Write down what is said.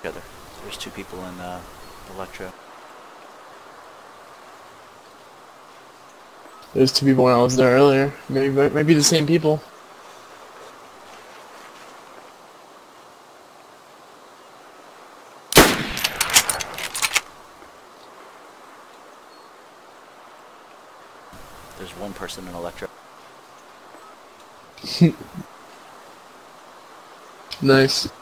Together. There's two people in Electro. There's two people when I was there earlier. Maybe the same people. There's one person in Electro. Nice.